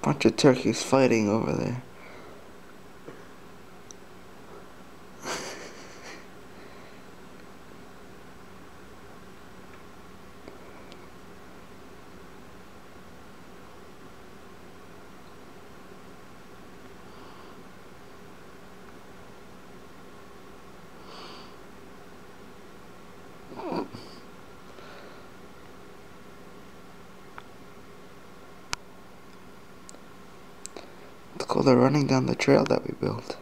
Bunch of turkeys fighting over there. It's cool, they're running down the trail that we built.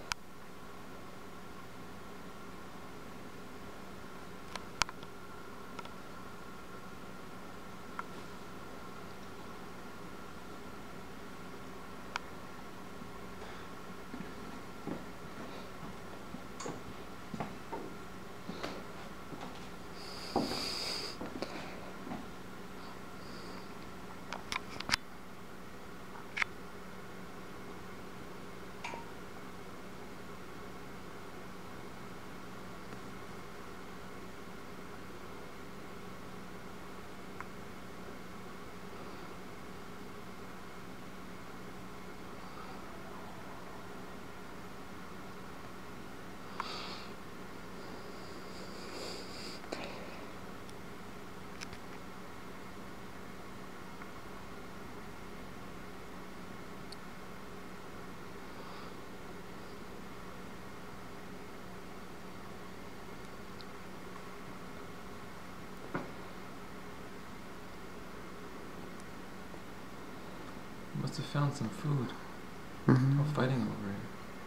Must have found some food while fighting over it.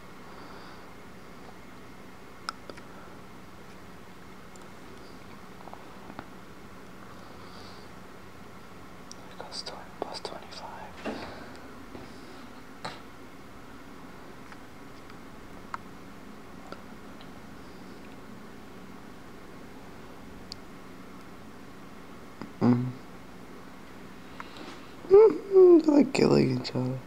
Here goes plus 25. They're like killing each other.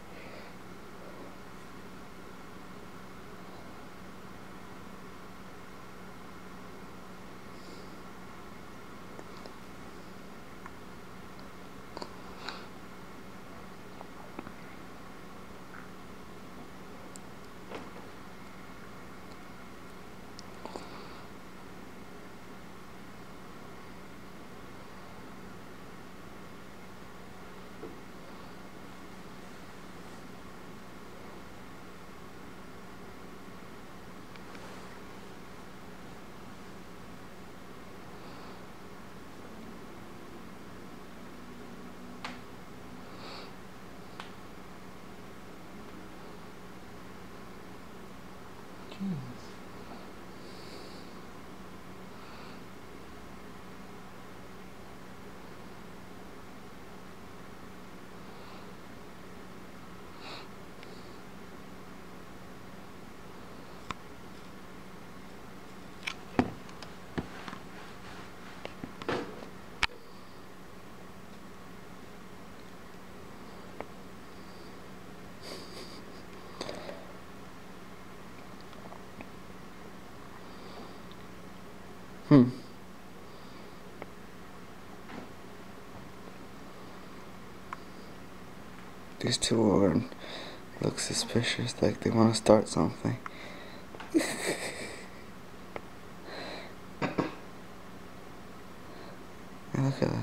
These two look suspicious, like they want to start something. And look at that.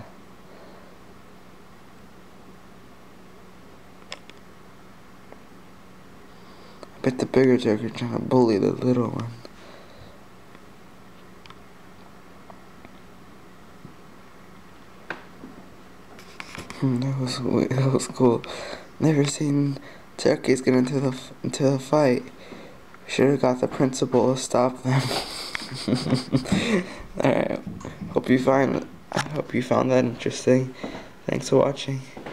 I bet the bigger turkey trying to bully the little one. That was cool. Never seen turkeys get into the fight. Should have got the principal to stop them. Alright. I hope you found that interesting. Thanks for watching.